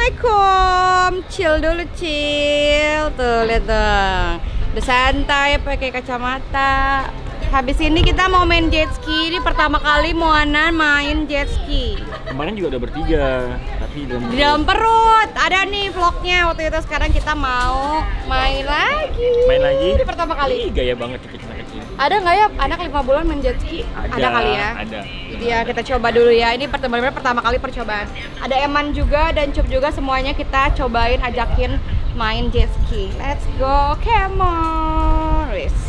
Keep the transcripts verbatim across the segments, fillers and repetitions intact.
Assalamualaikum. Chill dulu, chill. Tuh, lihat dong. Udah santai pakai kacamata. Habis ini kita mau main jet ski. Ini pertama kali Moana main jet ski. Kemarin juga udah bertiga, tapi di dalam Di dalam perut. Ada nih vlognya waktu itu. Sekarang kita mau main lagi. Main lagi? Ini pertama kali. Ih, gaya banget kecil-kecil. Ada nggak ya anak lima bulan main jet ski? Ada, kali ya? Ada. Jadi ya kita coba dulu ya. Ini pertama pertama kali percobaan. Ada Eman juga dan Cup juga, semuanya kita cobain, ajakin main jet ski. Let's go, come on. Riz.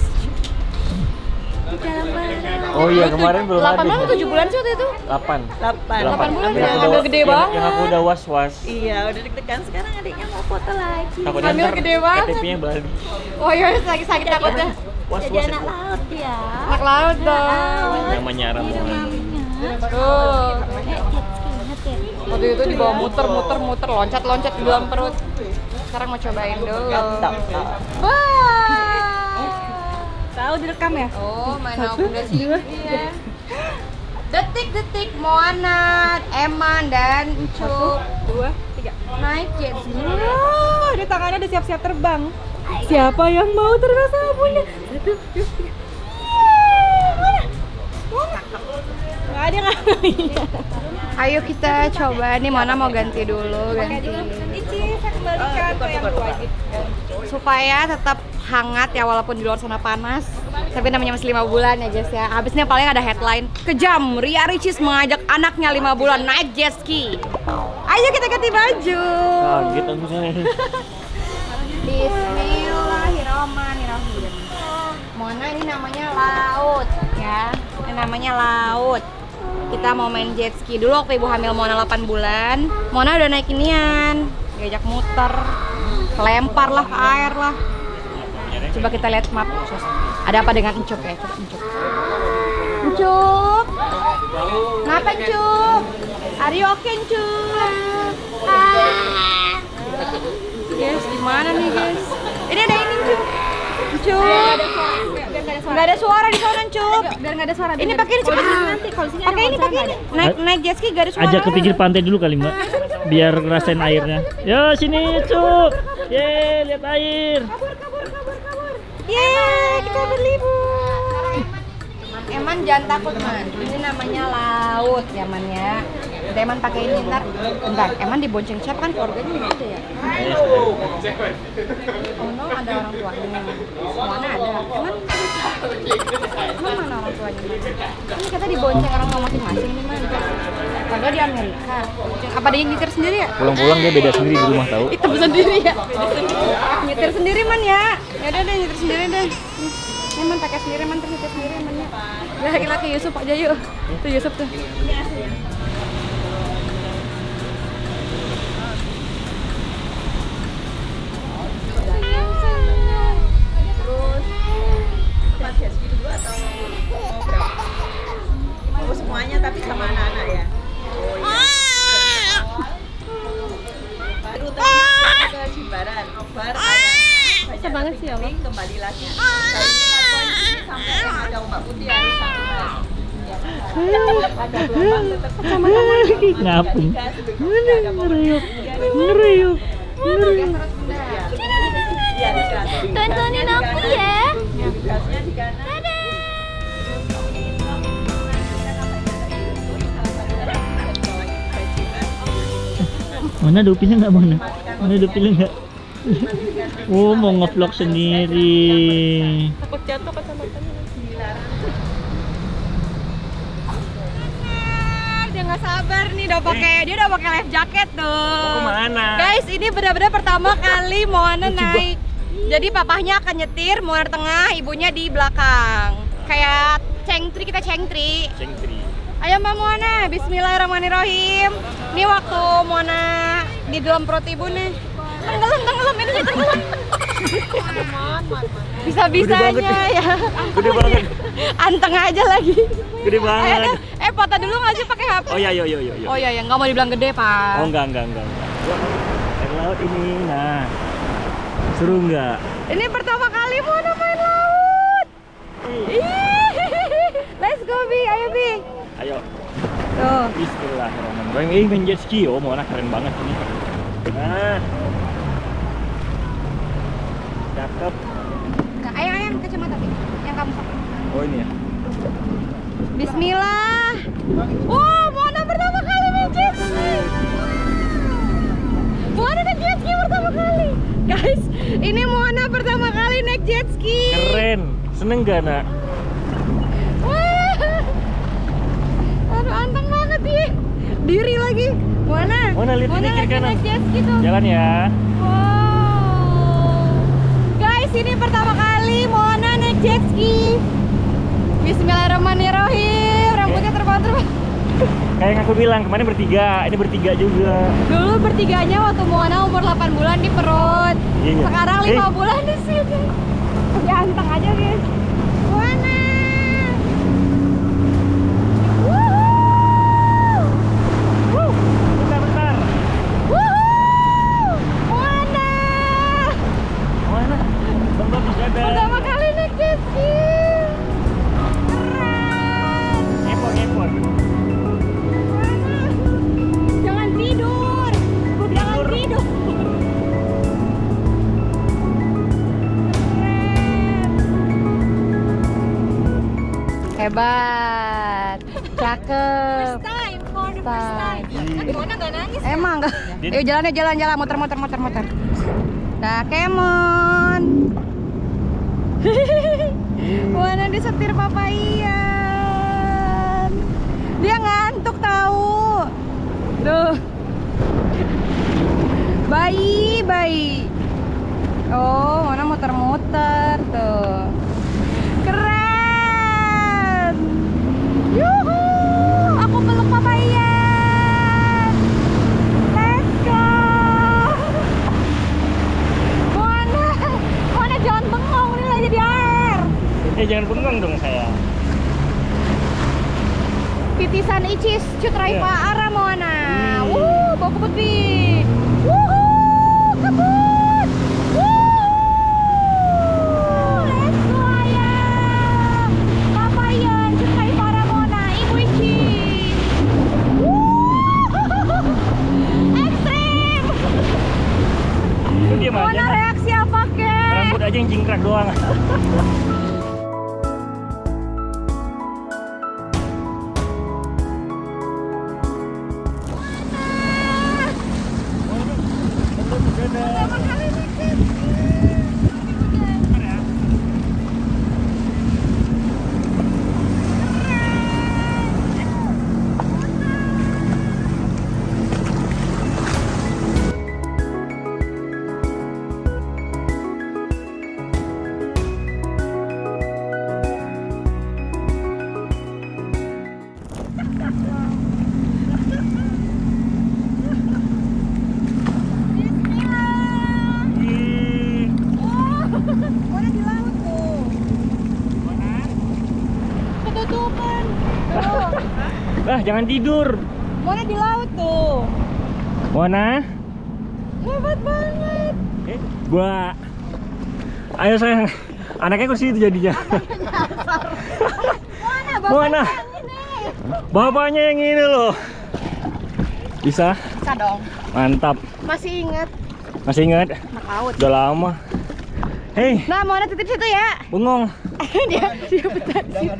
Oh iya, kemarin belum ada. delapan bulan atau tujuh bulan sih waktu itu? delapan. delapan. delapan bulan Yang ya, aku hamil udah- gede yang- banget. Yang aku udah was-was. Iya, udah deg-degan. Sekarang adiknya mau foto lagi. Takutnya Hamil ntar gede banget. K T P-nya balik. Oh iya, sakit-sakit takutnya. Was-was Jadi itu. anak laut ya. Anak laut dong. Namanya Ramon. Tuh. Eh, jet ski, inget ya? Waktu itu dibawa muter-muter-muter, loncat-loncat di dalam perut. Sekarang mau cobain dulu. Wah. Tahu direkam ya? Oh, main udah sih. Iya. Detik-detik Moana, Eman dan Ucup Dua, tiga. naik jet ski. Wah, di tangannya udah siap-siap terbang. Siapa yang mau terbang sama bunda? Satu, dua, tiga. Mana? Mana? Nggak ada nggak? Ayo kita coba nih, Moana mau ganti dulu, ganti. Ici, saya kembalikan ke yang wajib. Supaya tetap hangat ya walaupun di luar sana panas. Tapi namanya masih lima bulan ya guys ya. Habisnya paling ada headline kejam, Ria Ricis mengajak anaknya lima bulan naik jet ski. Ayo kita ganti baju. Kaget aku saya. Bismillahirrahmanirrahim. Mona ini namanya laut ya. Ini namanya laut. Kita mau main jet ski dulu waktu ibu hamil Mona delapan bulan. Mona udah naik inian, diajak muter, lempar lah ke air lah. Coba kita lihat map. Ada apa dengan Encup ya? Coba Encup. Encup. Kenapa Encup? Are you okay Encup? Guys, gimana nih guys? Ini ada ini Encup. Encup. Nggak ada suara di sana Encup. Biar nggak ada suara. Ini pakai ini cepat. Nanti kalau sini Pakai ini, pakai ini. Naik naik jet ski gak ada suara. Ajak ke pinggir pantai dulu kali Mbak, biar ngerasain airnya. Yo sini Cuk, ye lihat air. Yeay, kita berlibur. Eman jangan takut man, ini namanya laut ya man ya. Udah Eman pakai ini ntar, bentar. Eman dibonceng siapa kan keluarganya nggak ada ya? Oh no, ada orang tuanya. Mana ada? Eman, Eman mana orang tuanya? Ini kata dibonceng orang tua masing-masing nih man. Padahal di Amerika. Apa dia yang nyetir sendiri ya? Pulang-pulang dia beda sendiri di rumah tahu. Itu sendiri ya. Nyetir sendiri man ya. Ya udah deh nyetir sendiri deh. Ini man pakai sendiri man, terus nyetir sendiri man ya. Laki-laki Yusuf aja yuk. Tuh Yusuf tuh. Mau semuanya tapi sama anak-anak ya. Oh iya. Baru tadi ke Jimbaran, Bar Susah banget sih ya, Bang. kembali lagi. Dari sini sampai yang ada ombak putih harus satu mas. Ada gelombang tetap Ngapung. Ngereyuk, ngereyuk, ngereyuk. ya di kanan. Tontonin aku ya. Gasnya di kanan. Mana ada upilnya nggak Mana? Mana ada upilnya nggak? Oh mau ngevlog sendiri. Takut jatuh kacamatanya. Dia nggak sabar nih, udah pakai dia udah pakai life jacket tuh. Kemana? Guys, ini benar-benar pertama kali Moana naik. Jadi papahnya akan nyetir, Moana tengah, ibunya di belakang. Kayak cengtri, kita cengtri. Cengtri. Ayo Mbak Moana, bismillahirrahmanirrahim. Ini waktu Moana di dalam perut ibu nih. Tenggelam, tenggelam, ini tenggelam. Bisa-bisanya ya. Gede banget. Anteng aja lagi. Gede Ayo banget. deh, eh foto dulu nggak sih pakai H P? Oh iya iya iya iya. Oh iya ya, nggak mau dibilang gede Pak. Oh enggak enggak enggak. enggak. Air laut ini, nah seru nggak? Ini pertama kali Moana main laut. Ih, let's go Bi, ayo Bi. Ayo. Tuh. Bismillahirrahmanirrahim. Ini main jet ski, oh Moana keren banget ini. Nah. Cakep. Nah, ayo ayo kacamata Pi. Yang kamu pakai. Oh ini ya. Bismillah. Oh, Mona pertama kali naik jet ski. Mona naik jet ski pertama kali. Guys, ini Mona pertama kali naik jet ski. Keren. Seneng gak nak? Wah. Aduh, anteng banget dia. Diri lagi. Mona. Mona lihat ini kiri lagi kanan. naik jet ski tuh. Jalan ya. Wow. Guys, ini pertama kali Mona naik jet ski. Bismillahirrahmanirrahim. Rambutnya terbang-terbang. Kayak yang aku bilang kemarin bertiga, ini bertiga juga. Dulu bertiganya waktu Mona umur delapan bulan di perut. Iya. Sekarang lima Eh. bulan di sini. Ganteng aja, guys. Mona. Wuhuu. Wuh. Bentar, bentar. Wuhuu. Mona. Mana? Bang bagus ada. Pertama kali naik jet ski. Epon, epon. Jangan tidur. Jangan tidur. Hebat. Cakep. Time for the first time. Kan Mona nggak nangis. Emang enggak? Dia- Yuk jalan jalan jalan muter muter muter muter. Dah Kemon. Mana disetir Papa Ian. Dia ngantuk tahu. Tuh. Bayi, bayi. Oh, mana muter-muter tuh. Keren. Yuhu, aku peluk Papa Ian. Let's go. Mana? Mana jangan bengong nih lagi di air. Eh jangan bengong dong saya. Titisan icis cutrai Iya. Pak Ara Moana. Hmm. Wuh, bawa kebut Pi. Wuhu, kebut. Wuh, let's go ayam. Papa Ian cutrai Para Moana, Ibu Icis. Wuh, ekstrim. Lu diam aja. Moana Nak. reaksi apa kek? Rambut aja yang jingkrak doang. Pertama kali naik jet ski. Ih, Mona di laut tuh. Ketutupan. Tuh. ah jangan tidur. Mona di laut tuh. Mona. Hebat banget. Eh, gua. Ayo sayang. Anaknya kok situ jadinya. Mona, Mona. bapaknya yang ini. Bapaknya yang ini loh. Bisa? Bisa dong. Mantap. Masih inget Masih ingat? anak laut. Udah lama. Hei, Nah, Mona titip situ ya. bengong. dia dia betah di situ.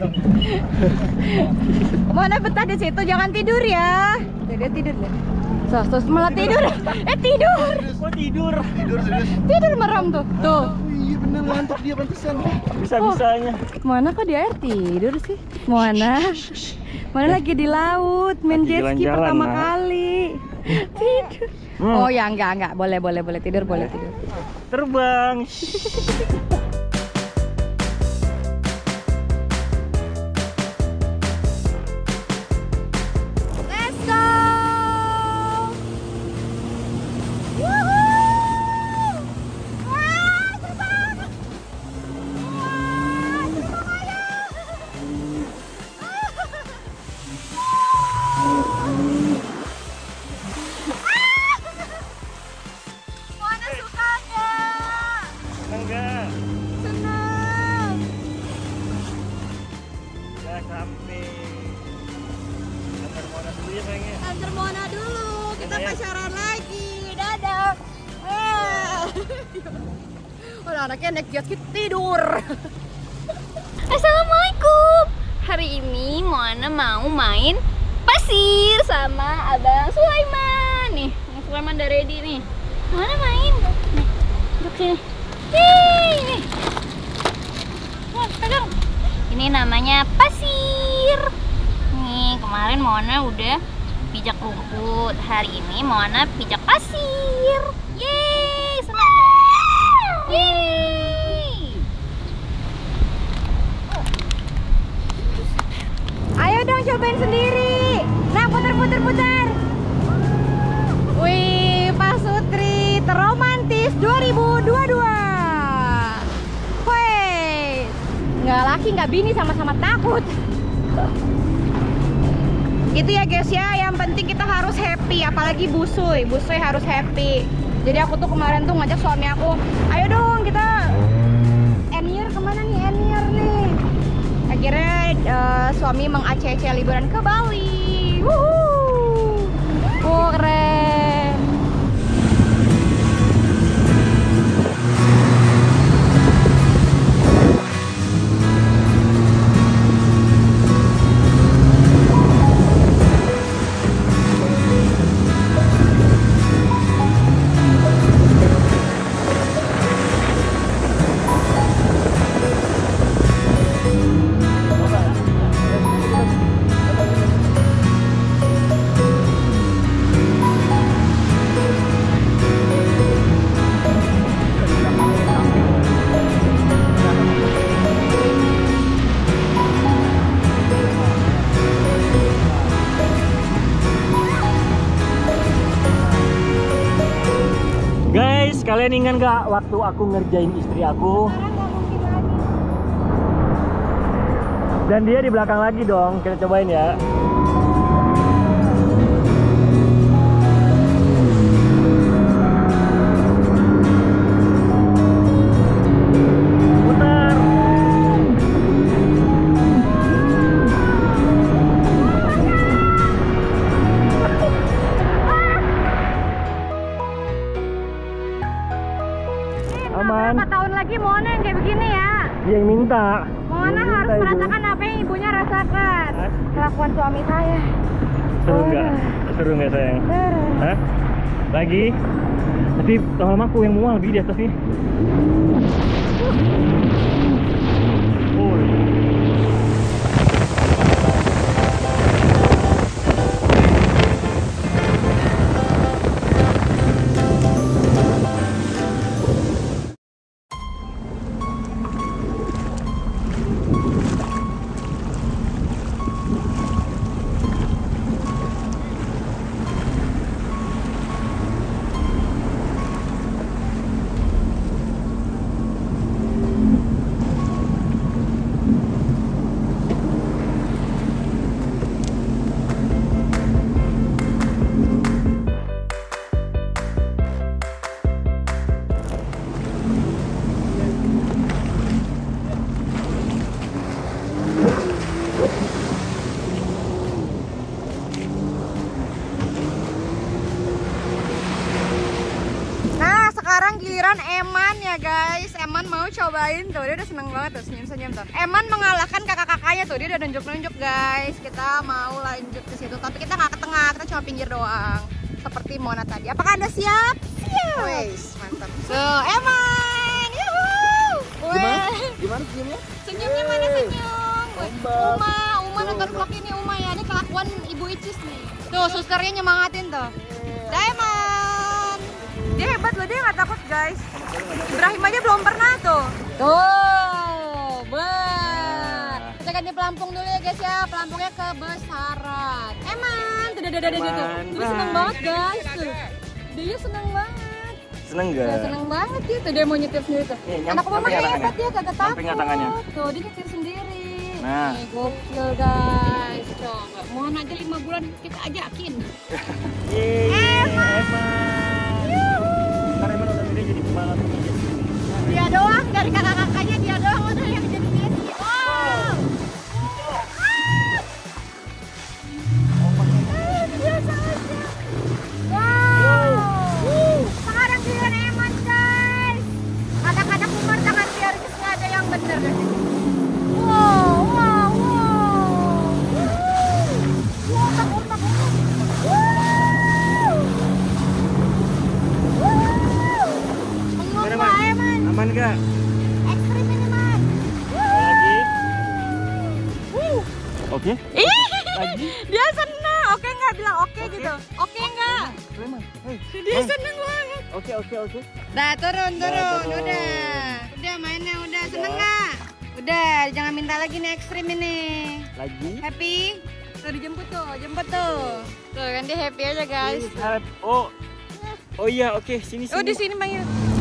Mona betah di situ, jangan tidur ya. Tuh, dia tidur deh. So, so, malah tidur. Eh tidur. Kok tidur? Tidur merem tuh. Tuh. Iya bener ngantuk dia pantesan. Bisa-bisanya. Mona kok di air tidur sih? Mona. Mona lagi di laut, main Lagi jet ski jalan-jalan, pertama Nak. kali. Tidur. Hmm. Oh ya enggak enggak, boleh boleh boleh tidur, boleh tidur. Terbang. Let's go. Woohoo! Wah, terbang. Wah, terbang aja. Mana suka nggak? Enggak. Udah anaknya naik jet ski tidur. Assalamualaikum. Hari ini Moana mau main pasir sama Abang Sulaiman. Nih, Abang Sulaiman udah ready nih. Moana main. Nih, duduk sini. Hei, nih. Wah, pegang. Ini namanya pasir. Nih, kemarin Moana udah pijak rumput. Hari ini Moana pijak pasir. Yeay, senang. Yeay. Ayo dong cobain sendiri. Nah, puter-puter-puter. Wih, Pak Sutri terromantis dua ribu dua puluh dua. Wih, nggak laki nggak bini sama-sama takut. Gitu ya guys ya, yang penting kita harus happy, apalagi Busuy. Busuy harus happy. Jadi aku tuh kemarin tuh ngajak suami aku, ayo dong kita N-year kemana nih, N-year nih. Akhirnya uh, suami meng-A C C liburan ke Bali. Wuhuu. Oh, keren. Guys, kalian ingat nggak waktu aku ngerjain istri aku? Dan dia di belakang lagi dong, kita cobain ya. Putar. Aman. Berapa tahun lagi Moana yang kayak begini ya? Dia yang minta. Moana Dia harus minta itu. merasakan apa yang ibunya rasakan. Hah? Kelakuan suami saya. Seru nggak? Seru nggak sayang? Seru. Hah? Lagi? Tapi lama-lama aku yang mual lebih di atas nih. Oh. Nah, sekarang giliran Eman ya guys. Eman mau cobain tuh, dia udah seneng banget tuh, senyum-senyum tuh. Eman mengalahkan kakak-kakaknya tuh, dia udah nunjuk-nunjuk guys. Kita mau lanjut ke situ, tapi kita nggak ke tengah, kita cuma pinggir doang. Seperti Mona tadi. Apakah Anda siap? Siap. Wes, mantap. So, Eman, yuhuu. Gimana? Gimana senyumnya? Senyumnya mana senyum? Weh, Ombak. Uma, Uma nonton vlog ini Uma ya. Ini kelakuan Ibu Icis nih. Tuh, susternya nyemangatin tuh. Diamond. Dia hebat loh, dia nggak takut guys. Ibrahim aja belum pernah tuh. Tuh, ber. Kita ganti pelampung dulu ya guys ya. Pelampungnya kebesaran. Eman, tuh, tuh, tuh, tuh, tuh, tuh. Dia seneng banget guys tuh. Dia seneng banget. Seneng Dia nggak? seneng banget ya tuh, dia mau nyetir sendiri tuh. Nih, nyam- Anak mama nyamping nggak hebat tangannya? ya, kagak takut. Nyamping nggak tangannya? Tuh, dia nyetir sendiri. Nah. Nih, gokil guys. Coba, mohon aja lima bulan kita ajakin. Yeay, Eman. Ntar Eman udah gede jadi pembalap. Dia doang, dari kakak-kakaknya dia doang udah yang jadi jet ski. Wow. Ah, biasa aja. Wow. Sekarang giliran Eman guys. Ekstrim ini mas. Lagi. Oke. Ih, Lagi. dia seneng. Oke nggak? Bilang oke gitu. Oke nggak? Clement. Hey. Dia seneng banget. Oke, oke, oke. Dah turun, turun. turun. Udah. Udah mainnya udah. Seneng nggak? Udah, jangan minta lagi nih ekstrim ini. Lagi. Happy? Tuh dijemput tuh, jemput tuh. Tuh kan dia happy aja guys. Oh. Oh iya, oke, sini sini. Oh di sini panggil.